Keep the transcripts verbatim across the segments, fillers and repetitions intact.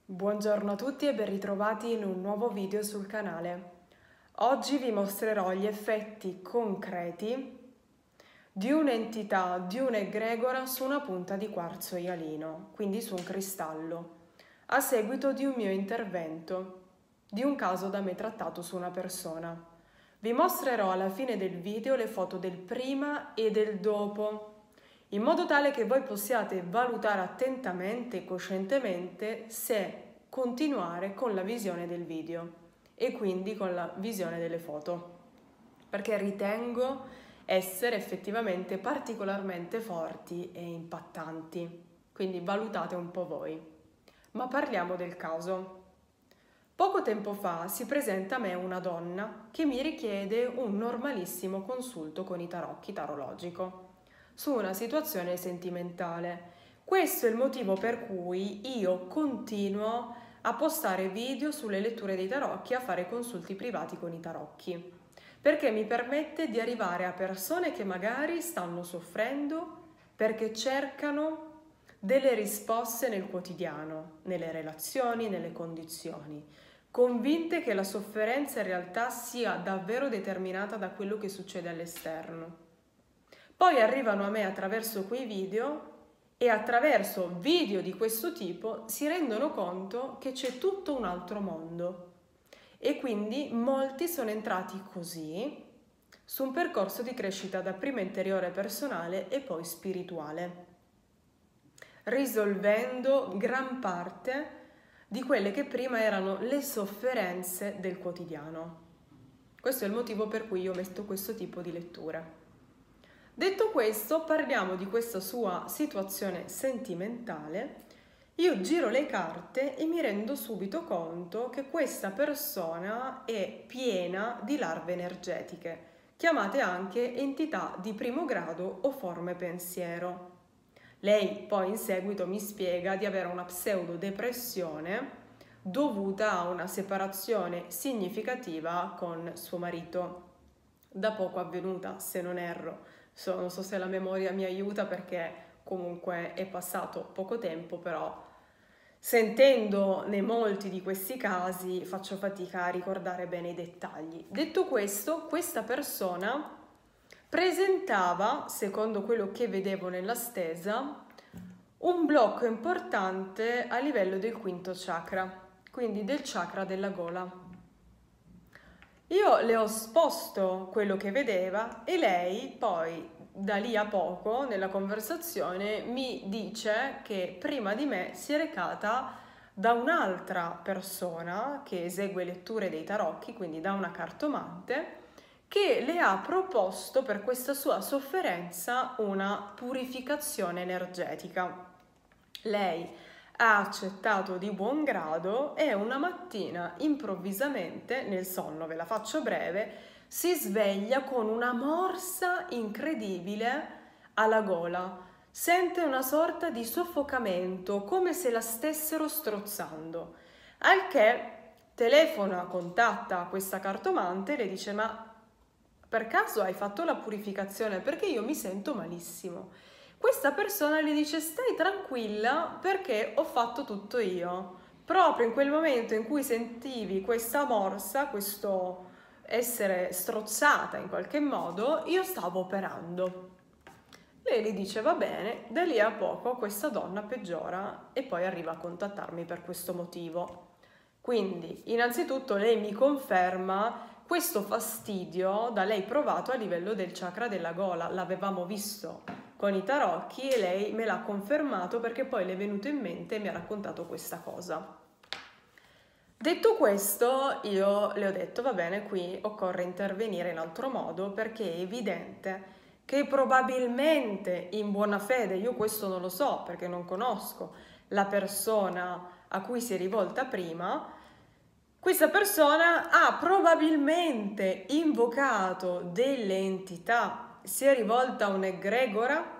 Buongiorno a tutti e ben ritrovati in un nuovo video sul canale. Oggi vi mostrerò gli effetti concreti di un'entità, di un'egregora su una punta di quarzo ialino, quindi su un cristallo, a seguito di un mio intervento, di un caso da me trattato su una persona. Vi mostrerò alla fine del video le foto del prima e del dopo, in modo tale che voi possiate valutare attentamente e coscientemente se continuare con la visione del video e quindi con la visione delle foto, perché ritengo essere effettivamente particolarmente forti e impattanti, quindi valutate un po' voi. Ma parliamo del caso. Poco tempo fa si presenta a me una donna che mi richiede un normalissimo consulto con i tarocchi tarologico su una situazione sentimentale. Questo è il motivo per cui io continuo a postare video sulle letture dei tarocchi e a fare consulti privati con i tarocchi, perché mi permette di arrivare a persone che magari stanno soffrendo perché cercano delle risposte nel quotidiano, nelle relazioni, nelle condizioni, convinte che la sofferenza in realtà sia davvero determinata da quello che succede all'esterno. Poi arrivano a me attraverso quei video e attraverso video di questo tipo si rendono conto che c'è tutto un altro mondo e quindi molti sono entrati così su un percorso di crescita dapprima interiore personale e poi spirituale, risolvendo gran parte di quelle che prima erano le sofferenze del quotidiano. Questo è il motivo per cui io metto questo tipo di letture. Detto questo, parliamo di questa sua situazione sentimentale. Io giro le carte e mi rendo subito conto che questa persona è piena di larve energetiche, chiamate anche entità di primo grado o forme pensiero. Lei poi in seguito mi spiega di avere una pseudodepressione dovuta a una separazione significativa con suo marito, da poco avvenuta, se non erro. So, non so se la memoria mi aiuta perché comunque è passato poco tempo, però sentendone molti di questi casi faccio fatica a ricordare bene i dettagli. Detto questo, questa persona presentava, secondo quello che vedevo nella stesa, un blocco importante a livello del quinto chakra, quindi del chakra della gola. Io le ho esposto quello che vedeva e lei poi da lì a poco nella conversazione mi dice che prima di me si è recata da un'altra persona che esegue letture dei tarocchi, quindi da una cartomante, che le ha proposto per questa sua sofferenza una purificazione energetica. Lei ha accettato di buon grado e una mattina improvvisamente nel sonno, ve la faccio breve, si sveglia con una morsa incredibile alla gola, sente una sorta di soffocamento come se la stessero strozzando, al che telefona, contatta questa cartomante e le dice: ma per caso hai fatto la purificazione? Perché io mi sento malissimo. Questa persona gli dice: stai tranquilla perché ho fatto tutto io. Proprio in quel momento in cui sentivi questa morsa, questo essere strozzata in qualche modo, io stavo operando. Lei gli dice: va bene, da lì a poco questa donna peggiora e poi arriva a contattarmi per questo motivo. Quindi, innanzitutto lei mi conferma questo fastidio da lei provato a livello del chakra della gola. L'avevamo visto con i tarocchi e lei me l'ha confermato perché poi le è venuto in mente e mi ha raccontato questa cosa. Detto questo, io le ho detto: va bene, qui occorre intervenire in altro modo perché è evidente che probabilmente in buona fede, io questo non lo so perché non conosco la persona a cui si è rivolta prima, questa persona ha probabilmente invocato delle entità, si è rivolta a un'egregora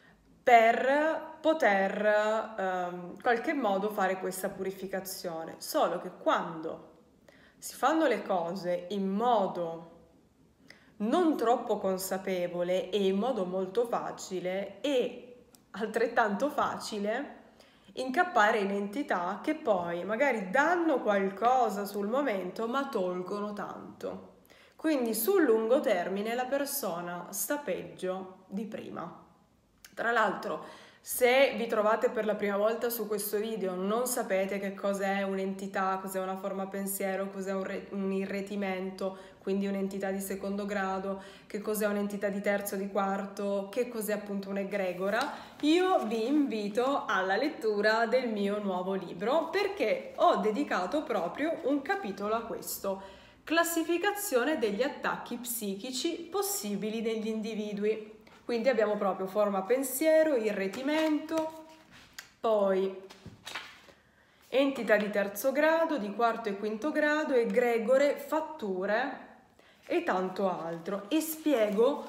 per poter ehm, in qualche modo fare questa purificazione. Solo che quando si fanno le cose in modo non troppo consapevole e in modo molto facile, è altrettanto facile incappare in entità che poi magari danno qualcosa sul momento ma tolgono tanto. Quindi sul lungo termine la persona sta peggio di prima. Tra l'altro, se vi trovate per la prima volta su questo video, non sapete che cos'è un'entità, cos'è una forma pensiero, cos'è un, re- un irretimento, quindi un'entità di secondo grado, che cos'è un'entità di terzo, di quarto, che cos'è appunto un'egregora, io vi invito alla lettura del mio nuovo libro perché ho dedicato proprio un capitolo a questo: classificazione degli attacchi psichici possibili negli individui. Quindi abbiamo proprio forma pensiero, irretimento, poi entità di terzo grado, di quarto e quinto grado, egregore, fatture e tanto altro. E spiego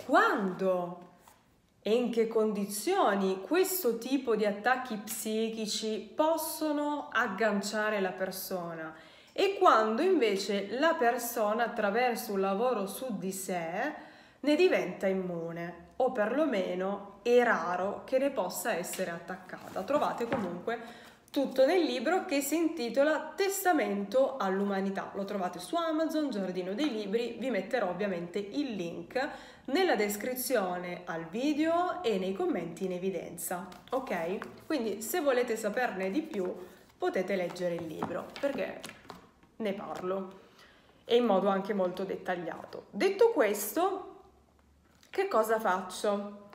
quando e in che condizioni questo tipo di attacchi psichici possono agganciare la persona e quando invece la persona, attraverso un lavoro su di sé, ne diventa immune, o perlomeno è raro che ne possa essere attaccata. Trovate comunque tutto nel libro che si intitola Testamento all'umanità. Lo trovate su Amazon, Giardino dei Libri, vi metterò ovviamente il link nella descrizione al video e nei commenti in evidenza, ok? Quindi se volete saperne di più potete leggere il libro perché ne parlo e in modo anche molto dettagliato. Detto questo, che cosa faccio?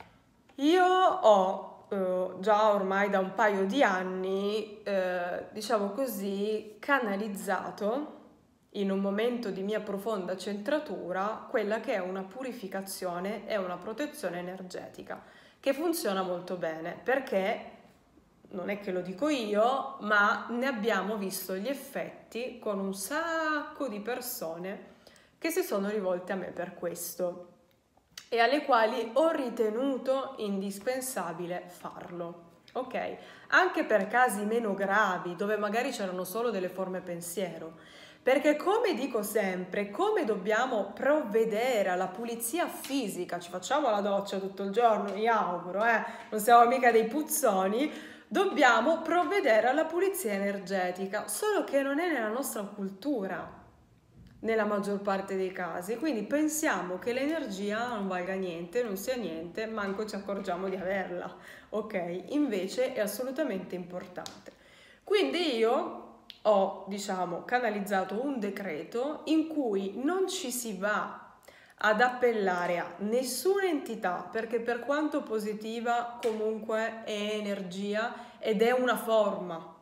Io ho eh, già ormai da un paio di anni, eh, diciamo così, canalizzato in un momento di mia profonda centratura quella che è una purificazione e una protezione energetica che funziona molto bene perché non è che lo dico io, ma ne abbiamo visto gli effetti con un sacco di persone che si sono rivolte a me per questo e alle quali ho ritenuto indispensabile farlo, ok? Anche per casi meno gravi, dove magari c'erano solo delle forme pensiero, perché come dico sempre, come dobbiamo provvedere alla pulizia fisica, ci facciamo la doccia tutto il giorno, mi auguro, eh? Non siamo mica dei puzzoni, dobbiamo provvedere alla pulizia energetica, solo che non è nella nostra cultura nella maggior parte dei casi, quindi pensiamo che l'energia non valga niente, non sia niente, manco ci accorgiamo di averla, ok? Invece è assolutamente importante. Quindi io ho, diciamo, canalizzato un decreto in cui non ci si va ad appellare a nessuna entità, perché per quanto positiva comunque è energia ed è una forma,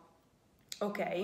ok?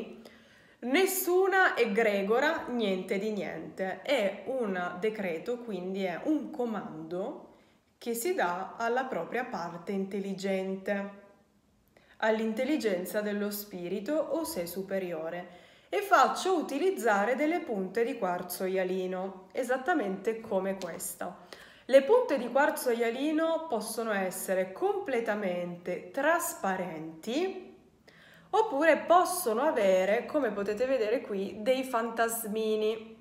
Nessuna egregora, niente di niente, è un decreto, quindi è un comando che si dà alla propria parte intelligente, all'intelligenza dello spirito o sé superiore, e faccio utilizzare delle punte di quarzo ialino, esattamente come questa. Le punte di quarzo ialino possono essere completamente trasparenti oppure possono avere, come potete vedere qui, dei fantasmini,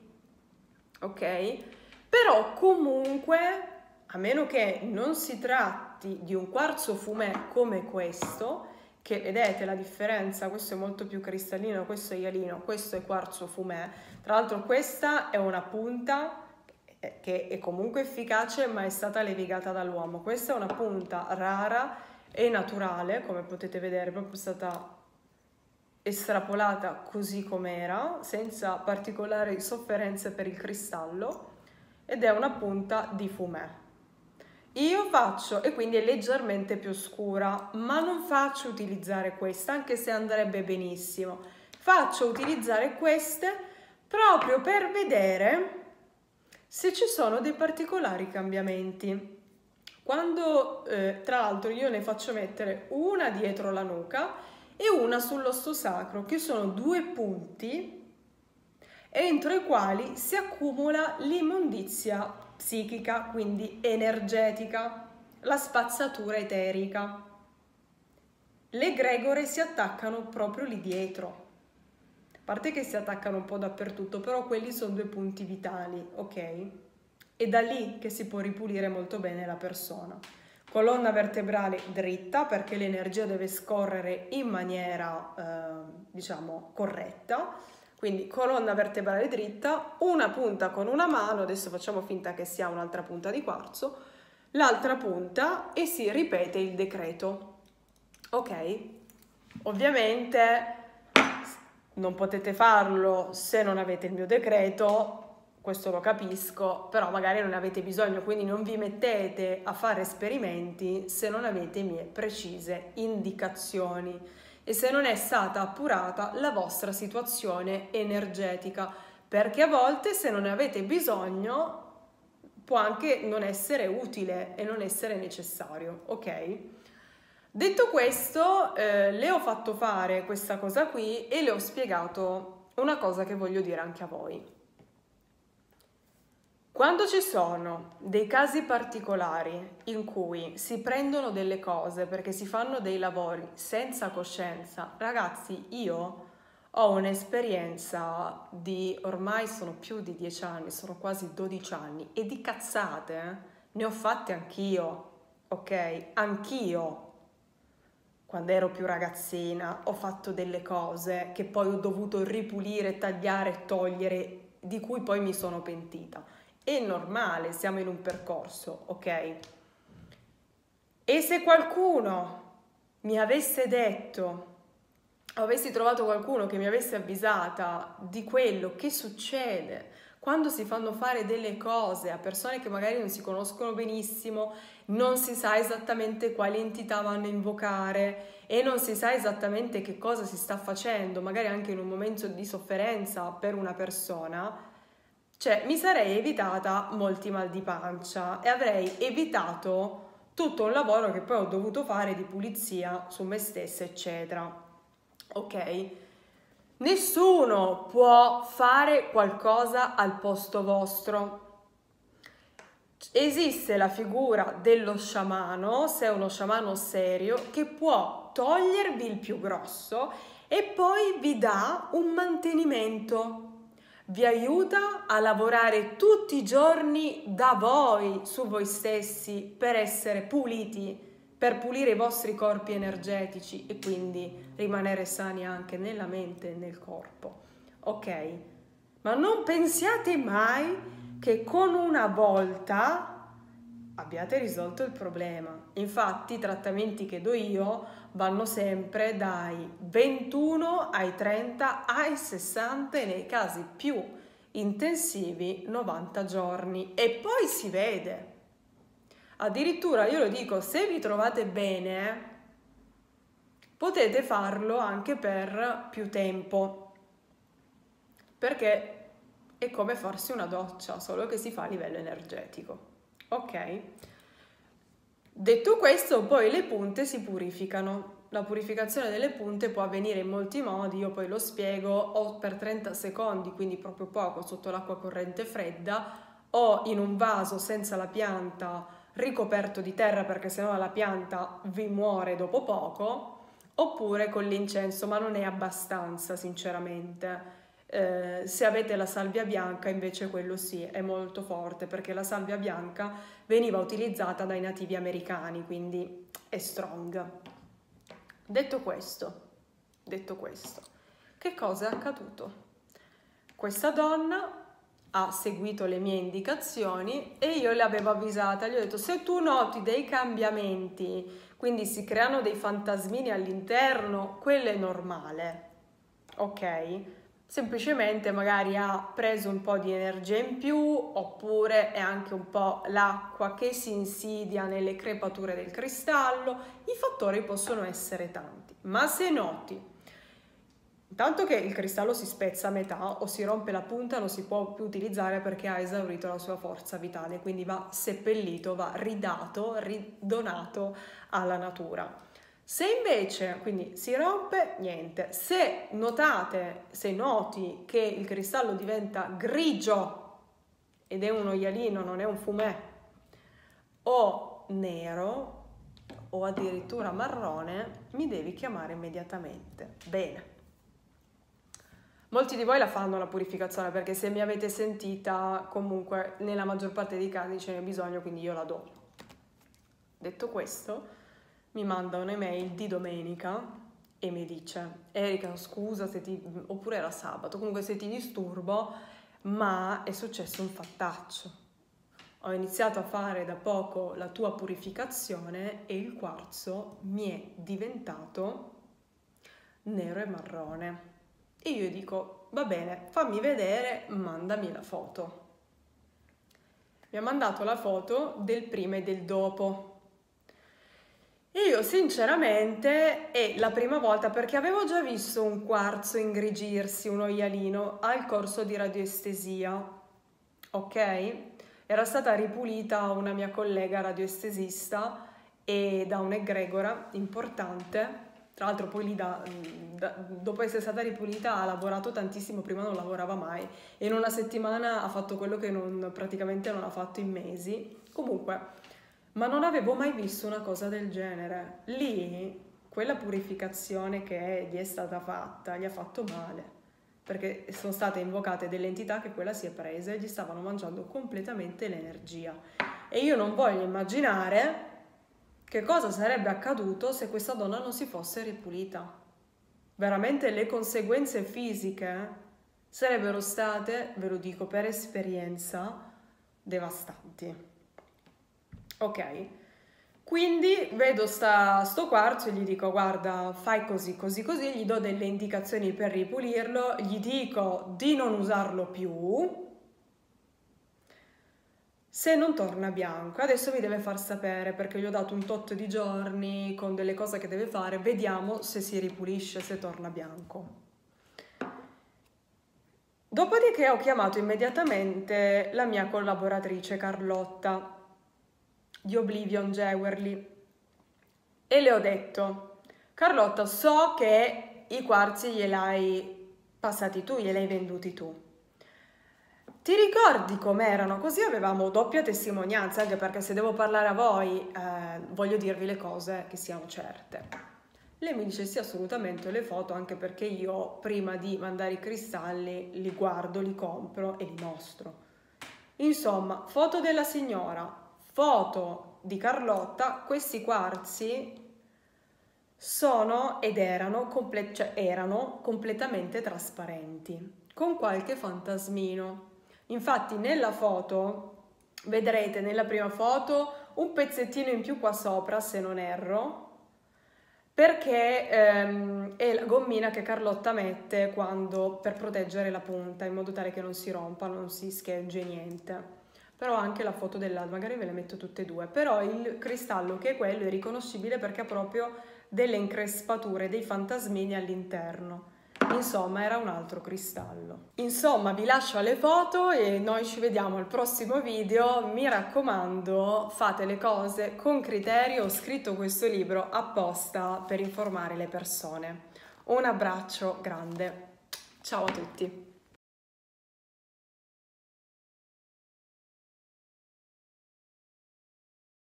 ok? Però comunque, a meno che non si tratti di un quarzo fumè come questo, che vedete la differenza, questo è molto più cristallino, questo è ialino, questo è quarzo fumè. Tra l'altro questa è una punta che è comunque efficace ma è stata levigata dall'uomo. Questa è una punta rara e naturale, come potete vedere, proprio stata estrapolata così com'era, senza particolari sofferenze per il cristallo, ed è una punta di fumè. Io faccio, e quindi è leggermente più scura, ma non faccio utilizzare questa, anche se andrebbe benissimo. Faccio utilizzare queste proprio per vedere se ci sono dei particolari cambiamenti. Quando, eh, tra l'altro, io ne faccio mettere una dietro la nuca e una sull'osso sacro, che sono due punti entro i quali si accumula l'immondizia psichica, quindi energetica, la spazzatura eterica. Le egregore si attaccano proprio lì dietro, a parte che si attaccano un po' dappertutto, però quelli sono due punti vitali, ok? È da lì che si può ripulire molto bene la persona. colonna vertebrale dritta perché l'energia deve scorrere in maniera eh, diciamo corretta, quindi colonna vertebrale dritta, una punta con una mano, adesso facciamo finta che sia un'altra punta di quarzo, l'altra punta e si ripete il decreto, ok? Ovviamente non potete farlo se non avete il mio decreto, questo lo capisco, però magari non ne avete bisogno, quindi non vi mettete a fare esperimenti se non avete mie precise indicazioni e se non è stata appurata la vostra situazione energetica, perché a volte se non ne avete bisogno può anche non essere utile e non essere necessario, ok? Detto questo, eh, le ho fatto fare questa cosa qui e le ho spiegato una cosa che voglio dire anche a voi. Quando ci sono dei casi particolari in cui si prendono delle cose perché si fanno dei lavori senza coscienza, ragazzi, io ho un'esperienza di, ormai sono più di dieci anni, sono quasi dodici anni, e di cazzate eh, ne ho fatte anch'io, ok? Anch'io. Quando ero più ragazzina ho fatto delle cose che poi ho dovuto ripulire, tagliare, togliere, di cui poi mi sono pentita. È normale, siamo in un percorso, ok? E se qualcuno mi avesse detto, o avessi trovato qualcuno che mi avesse avvisata di quello che succede quando si fanno fare delle cose a persone che magari non si conoscono benissimo, non si sa esattamente quali entità vanno a invocare e non si sa esattamente che cosa si sta facendo, magari anche in un momento di sofferenza per una persona, cioè mi sarei evitata molti mal di pancia e avrei evitato tutto un lavoro che poi ho dovuto fare di pulizia su me stessa, eccetera. Ok? Nessuno può fare qualcosa al posto vostro. Esiste la figura dello sciamano, se è uno sciamano serio, che può togliervi il più grosso e poi vi dà un mantenimento. Vi aiuta a lavorare tutti i giorni da voi, su voi stessi, per essere puliti, per pulire i vostri corpi energetici e quindi rimanere sani anche nella mente e nel corpo. Ok? Ma non pensiate mai che con una volta abbiate risolto il problema. Infatti i trattamenti che do io vanno sempre dai ventuno ai trenta ai sessanta e nei casi più intensivi novanta giorni e poi si vede. Addirittura io lo dico, se vi trovate bene potete farlo anche per più tempo, perché è come farsi una doccia, solo che si fa a livello energetico. Ok? Detto questo, poi le punte si purificano. La purificazione delle punte può avvenire in molti modi, io poi lo spiego, o per trenta secondi, quindi proprio poco, sotto l'acqua corrente fredda, o in un vaso senza la pianta ricoperto di terra perché sennò la pianta vi muore dopo poco, oppure con l'incenso, ma non è abbastanza sinceramente. Eh, se avete la salvia bianca invece quello sì, è molto forte perché la salvia bianca veniva utilizzata dai nativi americani, quindi è strong. Detto questo, detto questo, che cosa è accaduto? Questa donna ha seguito le mie indicazioni e io le avevo avvisata, gli ho detto: se tu noti dei cambiamenti, quindi si creano dei fantasmini all'interno, quello è normale, ok? Semplicemente magari ha preso un po' di energia in più, oppure è anche un po' l'acqua che si insidia nelle crepature del cristallo. I fattori possono essere tanti, ma se noti intanto che il cristallo si spezza a metà o si rompe la punta, non si può più utilizzare perché ha esaurito la sua forza vitale, quindi va seppellito, va ridato, ridonato alla natura. Se invece, quindi si rompe, niente. Se notate, se noti che il cristallo diventa grigio ed è un oialino, non è un fumè, o nero o addirittura marrone, mi devi chiamare immediatamente. Bene. Molti di voi la fanno la purificazione perché se mi avete sentita, comunque nella maggior parte dei casi ce n'è bisogno, quindi io la do. Detto questo, mi manda un'email di domenica e mi dice: Erika, scusa se ti... oppure era sabato, comunque se ti disturbo, ma è successo un fattaccio. Ho iniziato a fare da poco la tua purificazione e il quarzo mi è diventato nero e marrone. E io dico: va bene, fammi vedere, mandami la foto. Mi ha mandato la foto del prima e del dopo. E io sinceramente è la prima volta, perché avevo già visto un quarzo ingrigirsi, un oialino, al corso di radioestesia, ok? Era stata ripulita una mia collega radioestesista e da un'egregora importante. Tra l'altro poi lì da, da, dopo essere stata ripulita ha lavorato tantissimo, prima non lavorava mai e in una settimana ha fatto quello che non, praticamente non ha fatto in mesi. Comunque, ma non avevo mai visto una cosa del genere. Lì, quella purificazione che gli è stata fatta, gli ha fatto male, perché sono state invocate delle entità che quella si è presa e gli stavano mangiando completamente l'energia. E io non voglio immaginare che cosa sarebbe accaduto se questa donna non si fosse ripulita. Veramente le conseguenze fisiche sarebbero state, ve lo dico per esperienza, devastanti. Ok, quindi vedo sta, sto quarzo e gli dico: guarda, fai così, così, così, gli do delle indicazioni per ripulirlo, gli dico di non usarlo più se non torna bianco. Adesso mi deve far sapere, perché gli ho dato un tot di giorni con delle cose che deve fare, vediamo se si ripulisce, se torna bianco. Dopodiché ho chiamato immediatamente la mia collaboratrice Carlotta di Oblivion Jewelry e le ho detto: Carlotta, so che i quarzi gliel'hai passati tu, gliel'hai venduti tu. Ti ricordi com'erano? Così avevamo doppia testimonianza, anche perché se devo parlare a voi eh, voglio dirvi le cose che siano certe. Lei mi dice: sì, assolutamente, le foto, anche perché io prima di mandare i cristalli li guardo, li compro e li mostro. Insomma, foto della signora, foto di Carlotta, questi quarzi sono ed erano, comple- cioè erano completamente trasparenti, con qualche fantasmino. Infatti nella foto, vedrete nella prima foto un pezzettino in più qua sopra, se non erro, perché ehm, è la gommina che Carlotta mette quando, per proteggere la punta, in modo tale che non si rompa, non si schegge niente. Però anche la foto dell'altra, magari ve le metto tutte e due, però il cristallo che è quello è riconoscibile perché ha proprio delle increspature, dei fantasmini all'interno. Insomma, era un altro cristallo. Insomma, vi lascio alle foto e noi ci vediamo al prossimo video. Mi raccomando, fate le cose con criterio. Ho scritto questo libro apposta per informare le persone. Un abbraccio grande. Ciao a tutti.